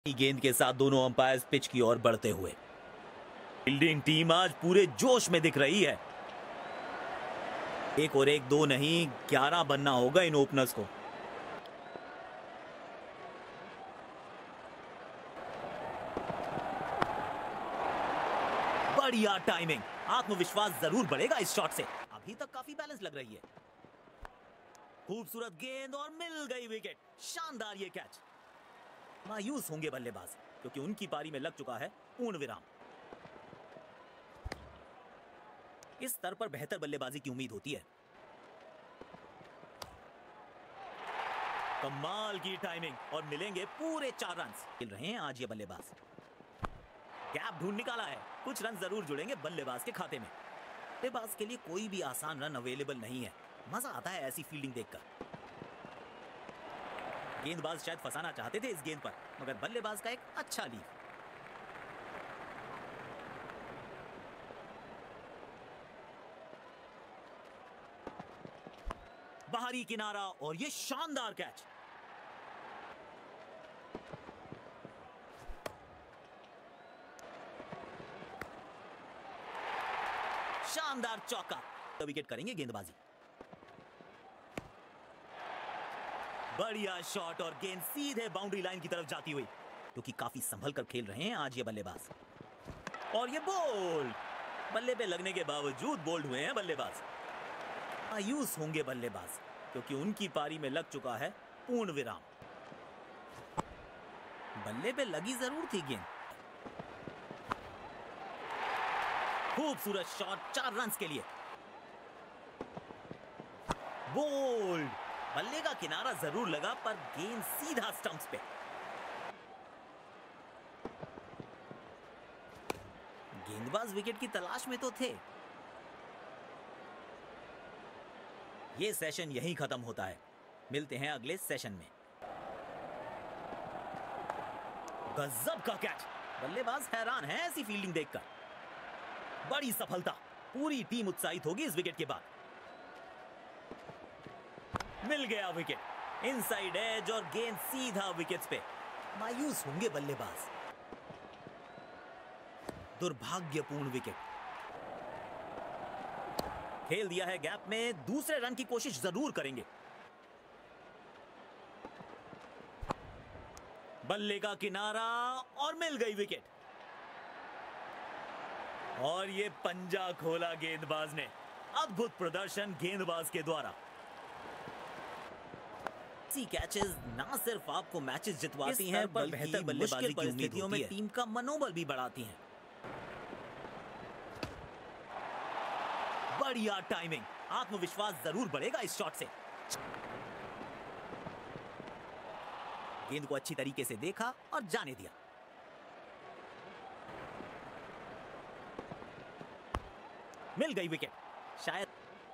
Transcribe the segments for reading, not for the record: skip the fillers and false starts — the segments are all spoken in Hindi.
गेंद के साथ दोनों अंपायर्स पिच की ओर बढ़ते हुए। फील्डिंग टीम आज पूरे जोश में दिख रही है। एक और एक दो नहीं 11 बनना होगा इन ओपनर्स को। बढ़िया टाइमिंग, आत्मविश्वास जरूर बढ़ेगा इस शॉट से। अभी तक काफी बैलेंस लग रही है। खूबसूरत गेंद और मिल गई विकेट। शानदार ये कैच। मायूस होंगे बल्लेबाज क्योंकि उनकी पारी में लग चुका है पूर्ण विराम। इस स्तर पर बेहतर बल्लेबाजी की उम्मीद होती है। कमाल की टाइमिंग और मिलेंगे पूरे 4 रन। खेल रहे हैं आज ये बल्लेबाज। गैप ढूंढ निकाला है, कुछ रन जरूर जुड़ेंगे बल्लेबाज के खाते में। बल्लेबाज के लिए कोई भी आसान रन अवेलेबल नहीं है। मजा आता है ऐसी फील्डिंग देखकर। गेंदबाज शायद फंसाना चाहते थे इस गेंद पर, मगर बल्लेबाज का एक अच्छा लीव। बाहरी किनारा और ये शानदार कैच। शानदार चौका। विकेट करेंगे गेंदबाजी। बढ़िया शॉट और गेंद सीधे बाउंड्री लाइन की तरफ जाती हुई, क्योंकि काफी संभल कर खेल रहे हैं आज ये बल्लेबाज। और ये बोल्ड, बल्ले पे लगने के बावजूद बोल्ड हुए हैं बल्लेबाज। मायूस होंगे बल्लेबाज क्योंकि उनकी पारी में लग चुका है पूर्ण विराम। बल्ले पे लगी जरूर थी गेंद। खूबसूरत शॉट 4 रन के लिए। बोल्ड, बल्ले का किनारा जरूर लगा पर गेंद सीधा स्टंप्स पे। गेंदबाज विकेट की तलाश में तो थे। ये सेशन यहीं खत्म होता है। मिलते हैं अगले सेशन में। गजब का कैच। बल्लेबाज हैरान है ऐसी फील्डिंग देखकर। बड़ी सफलता, पूरी टीम उत्साहित होगी इस विकेट के बाद। मिल गया विकेट। इनसाइड एज और गेंद सीधा विकेट्स पे। मायूस होंगे बल्लेबाज। दुर्भाग्यपूर्ण विकेट। खेल दिया है गैप में, दूसरे रन की कोशिश जरूर करेंगे। बल्ले का किनारा और मिल गई विकेट। और ये पंजा खोला गेंदबाज ने। अद्भुत प्रदर्शन गेंदबाज के द्वारा। कैचेस ना सिर्फ आपको मैचेस जितवाती हैं, बल्कि बेहतर बल्लेबाजी की परिस्थितियों में टीम का मनोबल भी बढ़ाती हैं। बढ़िया टाइमिंग, आत्मविश्वास जरूर बढ़ेगा इस शॉट से। गेंद को अच्छी तरीके से देखा और जाने दिया। मिल गई विकेट। शायद,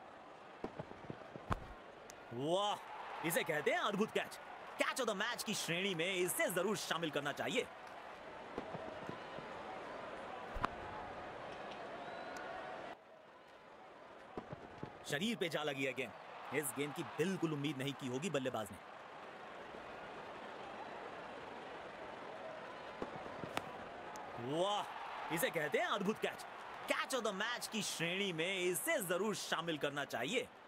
वाह, इसे कहते हैं अद्भुत catch. Catch of the match की श्रेणी में इसे जरूर शामिल करना चाहिए। शरीर पे जा लगी है गेंद। इस गेंद की बिल्कुल उम्मीद नहीं की होगी बल्लेबाज ने। वाह, इसे कहते हैं अद्भुत catch. Catch of the match की श्रेणी में इसे जरूर शामिल करना चाहिए।